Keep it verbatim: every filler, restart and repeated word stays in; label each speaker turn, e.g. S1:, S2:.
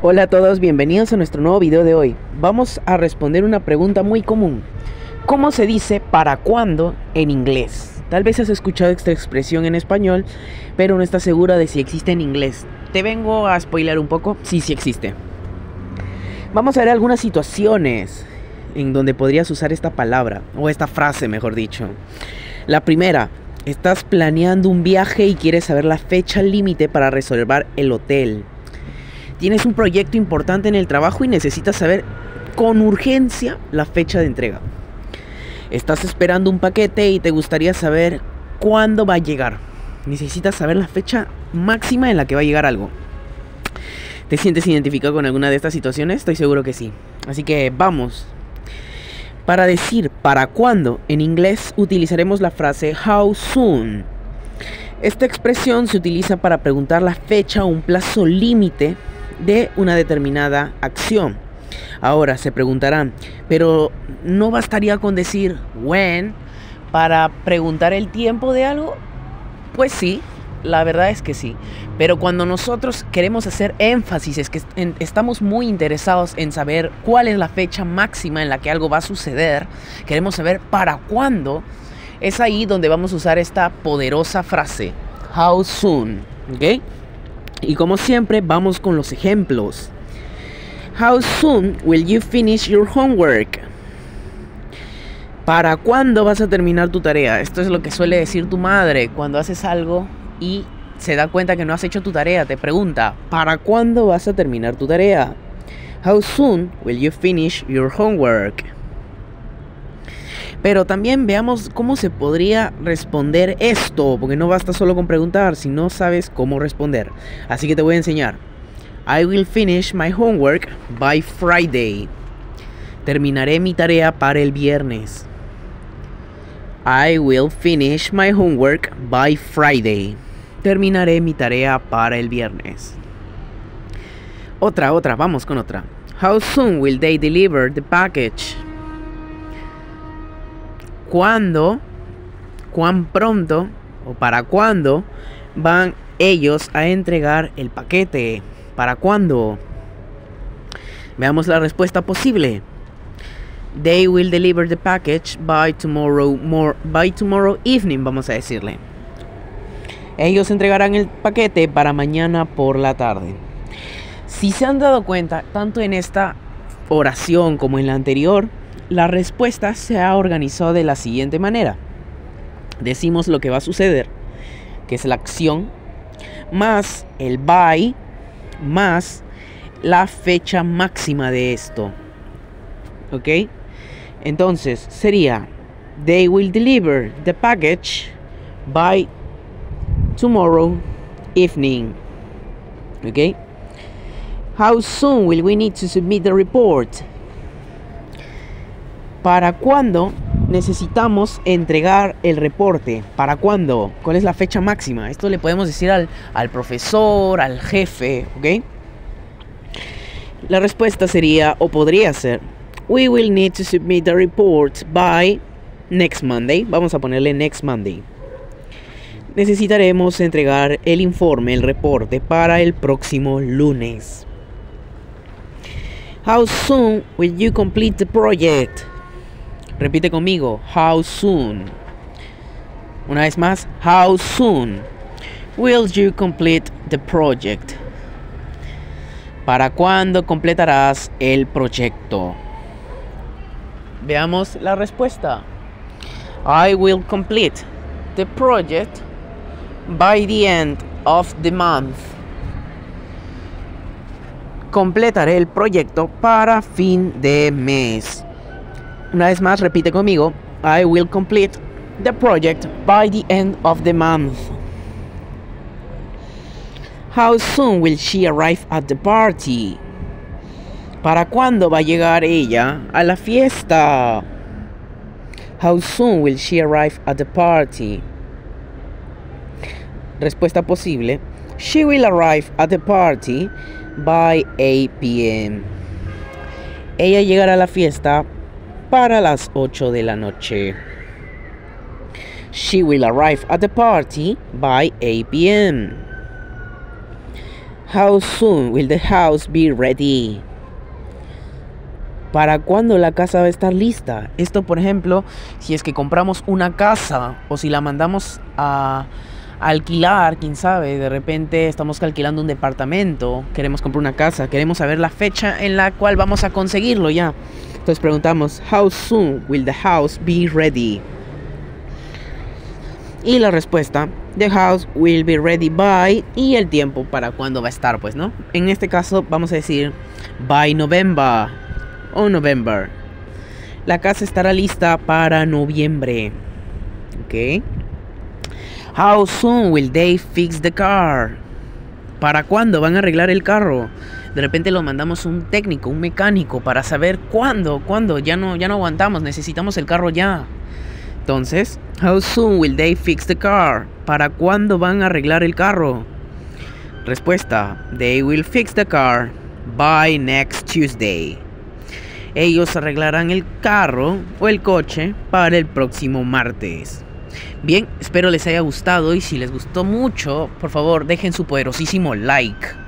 S1: Hola a todos, bienvenidos a nuestro nuevo video de hoy. Vamos a responder una pregunta muy común. ¿Cómo se dice para cuándo en inglés? Tal vez has escuchado esta expresión en español, pero no estás segura de si existe en inglés. Te vengo a spoiler un poco. Sí, sí existe. Vamos a ver algunas situaciones en donde podrías usar esta palabra, o esta frase mejor dicho. La primera, estás planeando un viaje y quieres saber la fecha límite para reservar el hotel. Tienes un proyecto importante en el trabajo y necesitas saber con urgencia la fecha de entrega. Estás esperando un paquete y te gustaría saber cuándo va a llegar. Necesitas saber la fecha máxima en la que va a llegar algo. ¿Te sientes identificado con alguna de estas situaciones? Estoy seguro que sí. Así que vamos. Para decir para cuándo en inglés utilizaremos la frase how soon. Esta expresión se utiliza para preguntar la fecha o un plazo límite de una determinada acción. Ahora se preguntarán, pero ¿no bastaría con decir when para preguntar el tiempo de algo? Pues sí, la verdad es que sí. Pero cuando nosotros queremos hacer énfasis, es que en, estamos muy interesados en saber cuál es la fecha máxima en la que algo va a suceder, queremos saber para cuándo, es ahí donde vamos a usar esta poderosa frase, how soon, ¿ok? Y como siempre, vamos con los ejemplos. How soon will you finish your homework? ¿Para cuándo vas a terminar tu tarea? Esto es lo que suele decir tu madre cuando haces algo y se da cuenta que no has hecho tu tarea. Te pregunta, ¿para cuándo vas a terminar tu tarea? How soon will you finish your homework? Pero también veamos cómo se podría responder esto, porque no basta solo con preguntar si no sabes cómo responder. Así que te voy a enseñar. I will finish my homework by Friday. Terminaré mi tarea para el viernes. I will finish my homework by Friday. Terminaré mi tarea para el viernes. Otra, otra, vamos con otra. How soon will they deliver the package? ¿Cuándo, cuán pronto o para cuándo van ellos a entregar el paquete? ¿Para cuándo? Veamos la respuesta posible. They will deliver the package by tomorrow, more, by tomorrow evening, vamos a decirle. Ellos entregarán el paquete para mañana por la tarde. Si se han dado cuenta, tanto en esta oración como en la anterior, la respuesta se ha organizado de la siguiente manera. Decimos lo que va a suceder, que es la acción, más el by, más la fecha máxima de esto. ¿Ok? Entonces sería, they will deliver the package by tomorrow evening. ¿Ok? How soon will we need to submit the report? ¿Para cuándo necesitamos entregar el reporte? ¿Para cuándo? ¿Cuál es la fecha máxima? Esto le podemos decir al, al profesor, al jefe, ¿ok? La respuesta sería, o podría ser, we will need to submit the report by next Monday. Vamos a ponerle next Monday. Necesitaremos entregar el informe, el reporte, para el próximo lunes. How soon will you complete the project? Repite conmigo, how soon. Una vez más, how soon will you complete the project? ¿Para cuándo completarás el proyecto? Veamos la respuesta. I will complete the project by the end of the month. Completaré el proyecto para fin de mes. Una vez más, repite conmigo. I will complete the project by the end of the month. How soon will she arrive at the party? ¿Para cuándo va a llegar ella a la fiesta? How soon will she arrive at the party? Respuesta posible. She will arrive at the party by eight p m Ella llegará a la fiesta para las ocho de la noche. She will arrive at the party by eight p m How soon will the house be ready? ¿Para cuándo la casa va a estar lista? Esto, por ejemplo, si es que compramos una casa o si la mandamos a, a alquilar, quién sabe, de repente estamos alquilando un departamento, queremos comprar una casa, queremos saber la fecha en la cual vamos a conseguirlo ya. Entonces preguntamos, how soon will the house be ready? Y la respuesta, the house will be ready by, y el tiempo para cuándo va a estar, pues, ¿no? En este caso vamos a decir, by November. O November. La casa estará lista para noviembre. Ok. How soon will they fix the car? ¿Para cuándo van a arreglar el carro? De repente lo mandamos un técnico, un mecánico, para saber cuándo, cuándo. Ya no, ya no aguantamos, necesitamos el carro ya. Entonces, how soon will they fix the car? ¿Para cuándo van a arreglar el carro? Respuesta, they will fix the car by next Tuesday. Ellos arreglarán el carro o el coche para el próximo martes. Bien, espero les haya gustado y si les gustó mucho, por favor dejen su poderosísimo like.